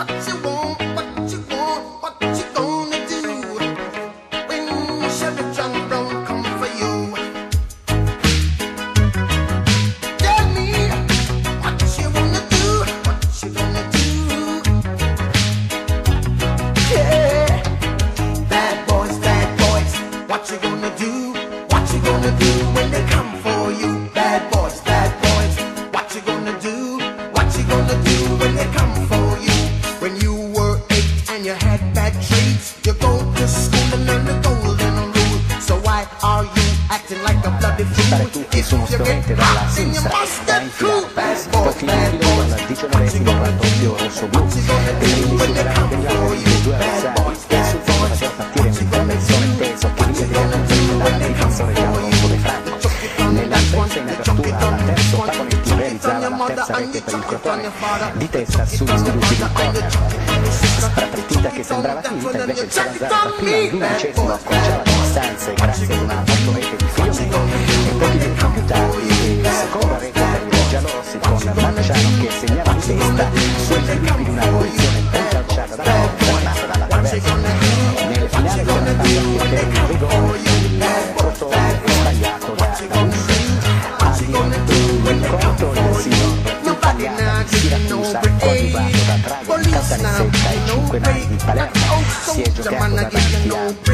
Stare tutti su uno strumento dalla sinistra da infilare presto, poi fino con il 19esimo raddoppio rosso-blu, quindi superando i due avversari e sul fondo faceva partire un conversione teso che via direttamente dalla difensore giallo-rosso De Franco. Nell'ampiezza in apertura al terzo ottagonetto realizzava la terza rete per il Crotone, di testa sugli sviluppi del corner. Strapartita che sembrava finita, invece il Salazar fino all'11esimo accorciava le distanze grazie ad una rete di Fiume e pochi minuti più tardi la seconda rete per i giallorossi con Marciano che segnava di testa sui sviluppi di una posizione ben calciata da porta nata dalla traversa. Nelle finali della partita per il rigore il Crotone è sbagliato da Russo. A diritto l'incontro il signor italiano di Siracusa coadiuvato da Braga di Caltanissetta e 5 nani di Palermo si è giocato davanti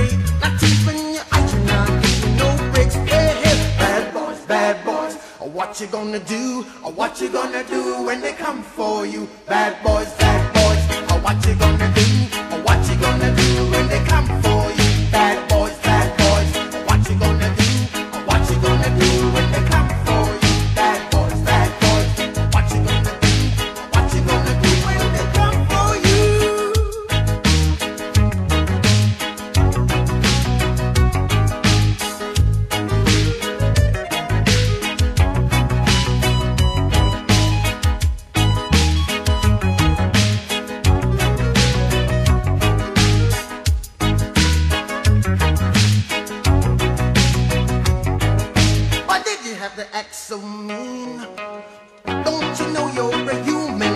What you gonna do? Or what you gonna do when they come for you? Bad boys, or what you gonna do? Or what you gonna do when they come for you? Bad boys, or what you gonna do? Or what you gonna do when they come for you? Bad boys, what you gonna do? Or what you gonna do when they come for you? Have to act so mean. Don't you know you're a human?